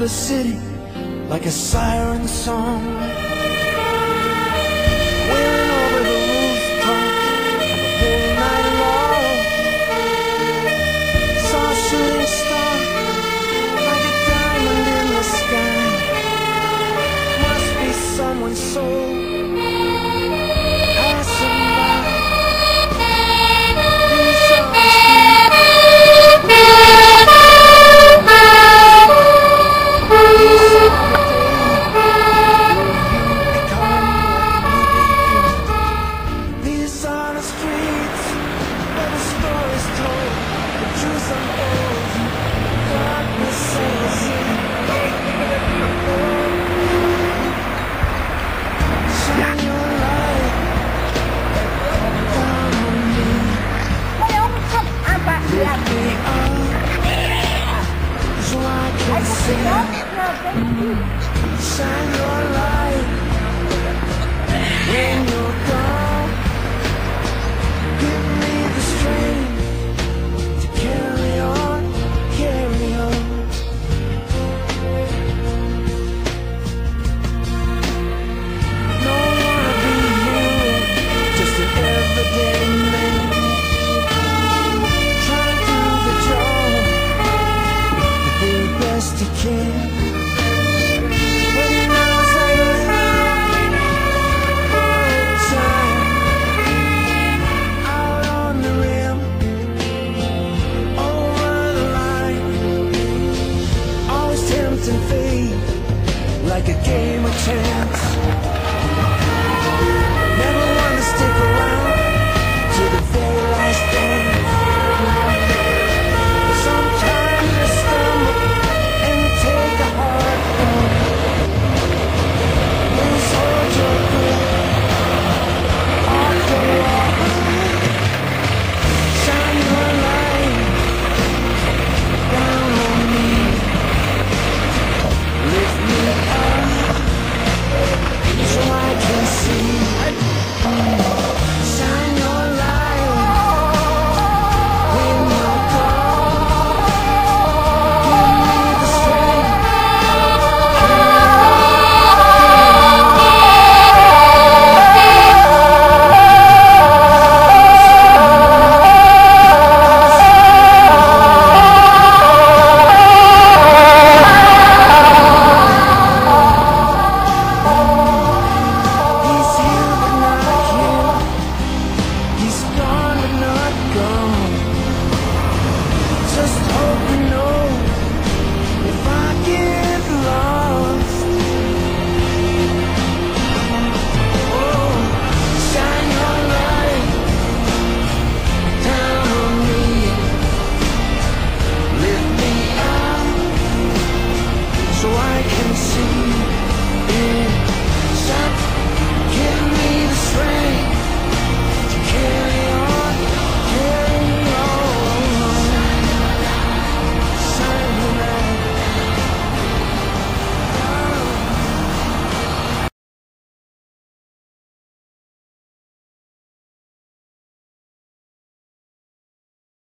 the city like a siren song, wailing over the rooftops the whole night long. Saw a shooting star like a diamond in the sky. Must be someone's soul passing by. These are the streets where the story's told, the truth's unfold.